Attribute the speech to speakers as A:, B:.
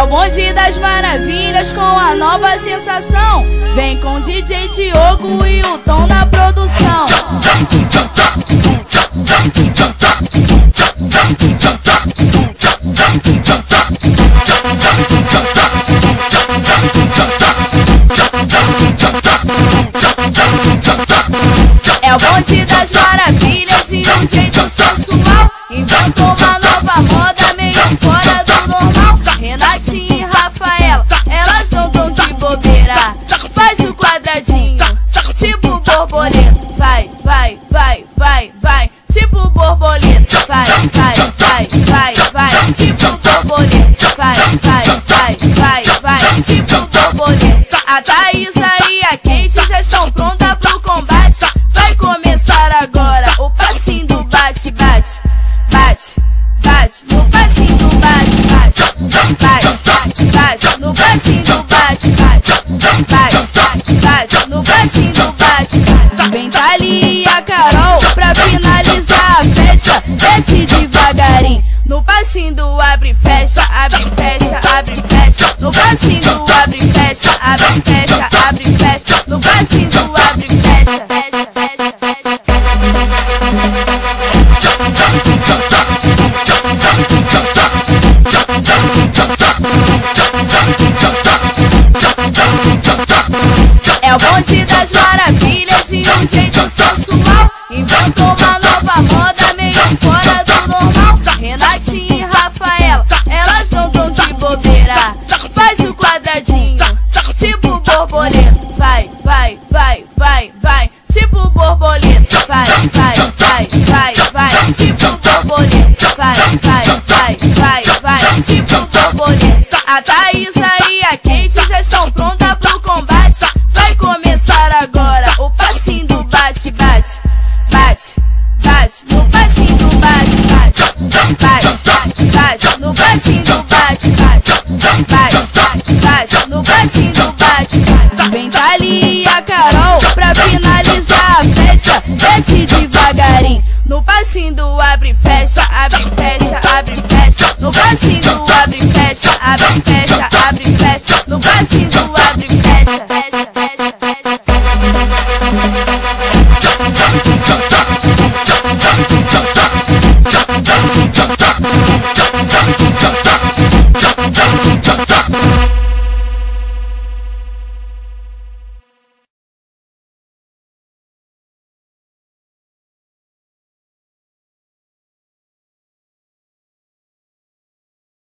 A: o bonde das maravilhas com a nova sensação. Vem com DJ Diogo e o Tom na produção. É o bonde das maravilhas de um jeito sensual. Inventou uma nova moda meio fora do normal. Renatinha e Rafaela, elas não tão de bobeira. Faz o quadradinho, tipo borboleta. Vai, vai, vai, vai, vai, tipo borboleta. Vai, vai, vai, vai, vai, tipo borboleta. Vai, vai, vai, vai, vai, tipo borboleta. A Thaísa e a Kate já estão prontas pro combate. Vai começar agora o passinho do bate, bate, bate, bate, no passinho do bate, bate, bate, bate, no passinho do bate, bate, bate, bate, no passinho do bate. Vem Thali e a Carol pra finalizar a festa. Desce devagarinho no passinho do abre e fecha, abre e fecha, abre e fecha. No passinho do abre e fecha, abre e fecha, abre e fecha. No passinho do abre e fecha, fecha, fecha, fecha. É o bonde das maravilhas de um jeito sensual. Inventou uma nova moda meio fora do normal. Renatinha e Rafaela, elas não tão de bobeira. Faz o quadradinho, tipo borboleta. Vai, vai, vai, vai, vai, tipo borboleta. Vai, vai, vai, vai, vai, tipo borboleta. Vai, vai, vai, vai, vai, tipo borboleta. A Thaísa e a Kate já estão prontas pro combate. Vai começar agora o passinho do bate, bate, bate, bate, no passinho do bate, bate, bate, bate, no passinho do bate, bate, bate, bate, no passinho do bate. Vem Thali e a Carol pra finalizar a festa. Desce devagarinho no passinho do abre e fecha, abre e fecha, abre e fecha. No passinho do abre e fecha, abre e fecha, abre e fecha. No passinho do abre e fecha.